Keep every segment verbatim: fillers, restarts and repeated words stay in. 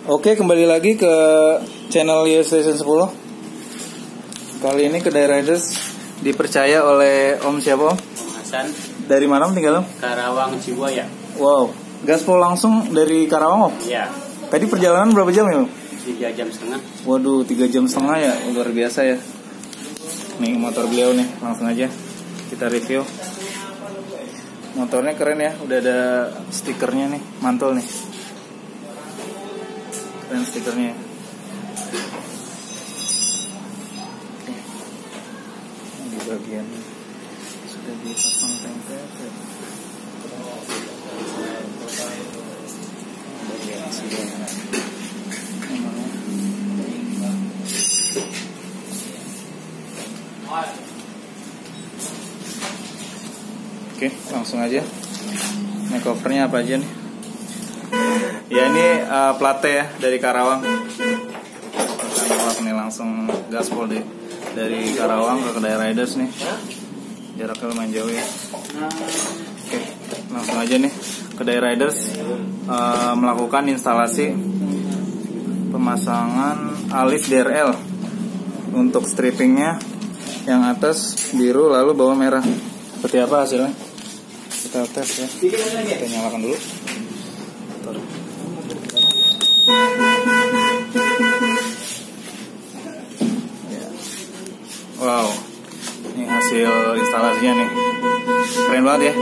Oke, kembali lagi ke channel Y Station sepuluh. Kali ini kedai Riders dipercaya oleh Om siapa Om? Om Hasan. Dari mana Om tinggal Om? Karawang Jiwa ya. Wow, gaspol langsung dari Karawang Om? Iya. Tadi perjalanan berapa jam ya Om? Tiga jam setengah. Waduh, tiga jam setengah ya, luar biasa ya. Nih motor beliau nih, langsung aja kita review. Motornya keren ya, udah ada stikernya nih, mantul nih. Keren stikernya. Oke. Di bagian sudah dipasang tempel. Bagian sini. Oke, langsung aja. Ini covernya apa aja nih? Ya ini uh, plate ya dari Karawang. Kita nih langsung gaspol deh dari Karawang ke kedai Riders nih. Jaraknya lumayan jauh ya. Oke, langsung aja nih kedai Riders uh, melakukan instalasi pemasangan alis D R L untuk strippingnya yang atas biru lalu bawah merah. Seperti apa hasilnya? Kita tes ya. Kita nyalakan dulu. Wow, ini hasil instalasinya nih, keren banget ya.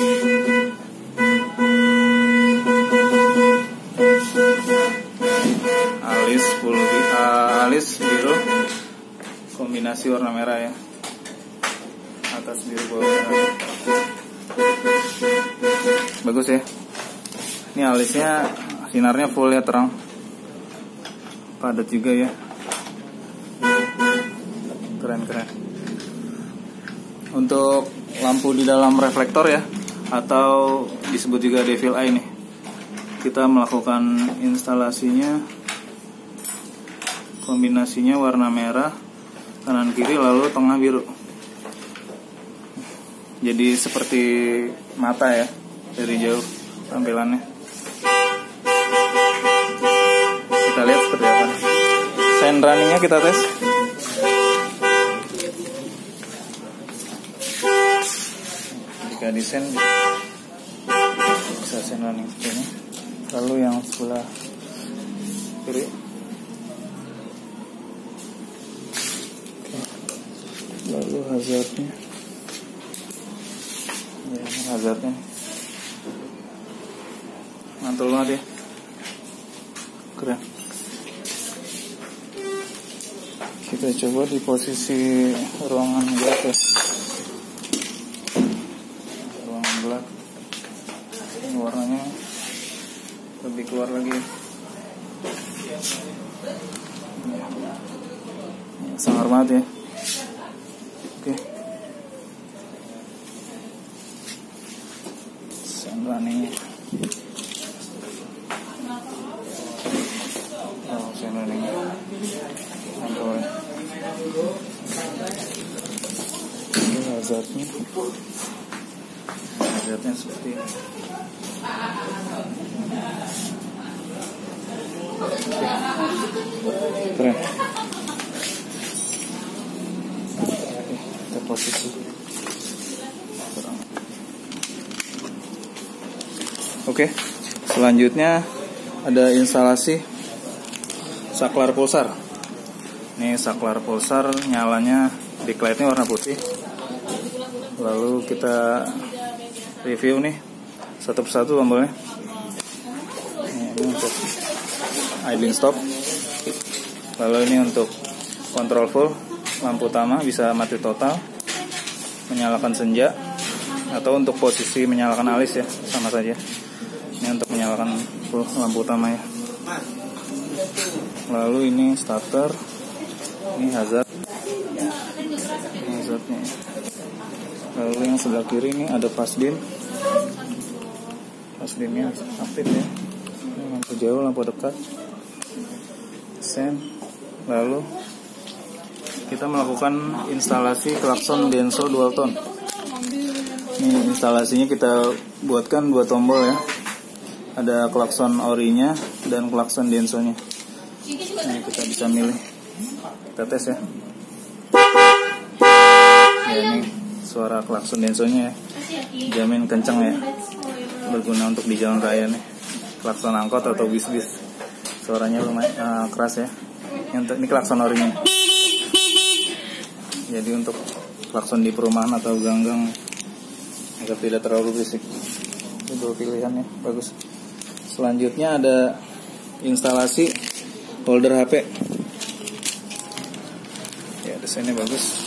Alis full uh, alis biru, kombinasi warna merah ya. Atas biru bawah merah. Bagus ya. Ini alisnya sinarnya full ya, terang, padat juga ya. Keren-keren. Untuk lampu di dalam reflektor ya, atau disebut juga devil eye nih, kita melakukan instalasinya, kombinasinya warna merah kanan kiri lalu tengah biru. Jadi seperti mata ya dari jauh tampilannya. Kita lihat seperti apa. Sign runningnya kita tes. Jika desain bisa sign running seperti ini. Lalu yang sebelah kiri. Oke. Lalu hazardnya. Ya, ini hazardnya. Mantul banget ya. Keren. Kita coba di posisi ruangan gelap ya. Ruangan gelap. Ini warnanya lebih keluar lagi. Ini sangar banget ya. Oke. Sound runningnya. Oh, sound runningnya. Mantul ya. Ini hazardnya. Hazardnya seperti ini. Keren. Kita posisi. Oke, selanjutnya ada instalasi saklar pulsar. Ini saklar pulsar, nyalanya backlightnya warna putih. Lalu kita review nih satu persatu tombolnya. Ini untuk idling stop. Lalu ini untuk kontrol full, lampu utama bisa mati total, menyalakan senja, atau untuk posisi menyalakan alis ya, sama saja. Ini untuk menyalakan full lampu utama ya. Lalu ini starter, ini hazard, ini hazardnya. Lalu yang sebelah kiri ini ada pass dim, pass dimnya aktif ya. Ini lampu jauh, lampu dekat, sen. Lalu kita melakukan instalasi klakson Denso dual tone. Ini instalasinya kita buatkan dua tombol ya. Ada klakson orinya dan klakson densonya. Ini kita bisa milih. Kita tes ya. Ya ini suara klakson densonya ya. Jamin kencang ya. Berguna untuk di jalan raya nih. Klakson angkot atau bis-bis. Suaranya lumayan uh, keras ya. Yang ini klakson orinya. Jadi untuk klakson di perumahan atau gang-gang agar tidak terlalu berisik. Itu pilihannya bagus. Selanjutnya ada instalasi holder H P. Ya, desainnya bagus.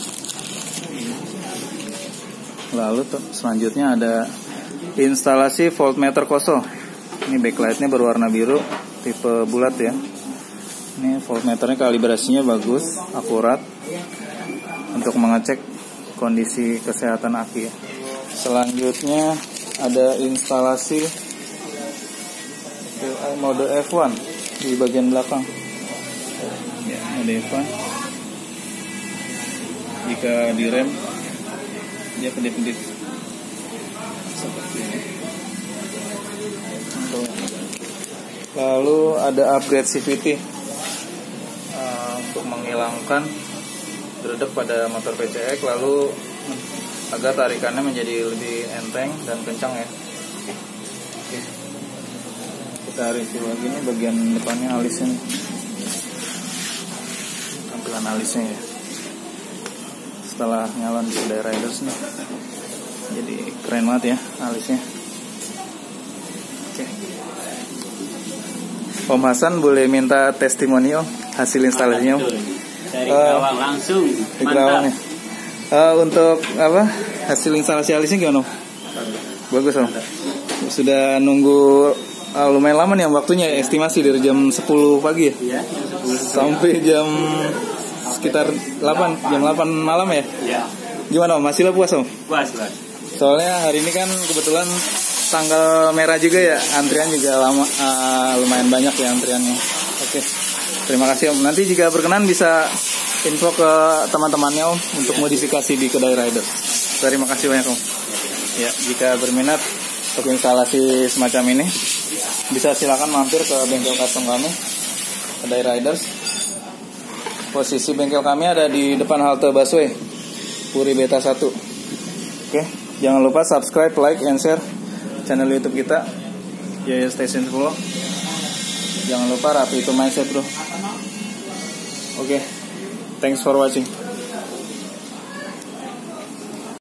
Lalu tuh, selanjutnya ada instalasi voltmeter Koso. Ini backlightnya berwarna biru, tipe bulat ya. Ini voltmeternya kalibrasinya bagus, akurat untuk mengecek kondisi kesehatan aki ya. Selanjutnya ada instalasi mode F satu di bagian belakang. Ya, mode F satu. Jika direm dia kedip-kedip seperti ini. Lalu ada upgrade C V T uh, untuk menghilangkan dredeg pada motor P C X, lalu agar tarikannya menjadi lebih enteng dan kencang ya. Oke. Kita review lagi nih bagian depannya alisnya nih. Tampilan alisnya ya. Setelah nyala di Kedai Riders nih. Jadi keren banget ya alisnya. Oke. Om Hasan boleh minta testimoni Om hasil instalasinya Om? Dari Kerawang uh, langsung. Di Kerawang ya. Uh, untuk apa hasil instalasi alisnya gimana Om? Bagus Om. Sudah nunggu uh, lumayan lama nih Om waktunya ya. Estimasi dari jam sepuluh pagi ya? Iya, sampai jam sekitar delapan, jam delapan malam ya? Iya. Gimana Om? Hasilnya puas Om? Puas, puas. Soalnya hari ini kan kebetulan tanggal merah juga ya, antrian juga lama, uh, lumayan banyak ya antriannya. Oke, terima kasih Om. Nanti jika berkenan bisa info ke teman-temannya Om untuk modifikasi di Kedai Rider. Terima kasih banyak Om. Ya, jika berminat untuk instalasi semacam ini, bisa silakan mampir ke bengkel custom kami, Kedai Riders. Posisi bengkel kami ada di depan halte busway Puri Beta satu. Oke, jangan lupa subscribe, like, and share channel YouTube kita Jaya Station sepuluh. Jangan lupa rapi itu mindset bro. Oke, thanks for watching.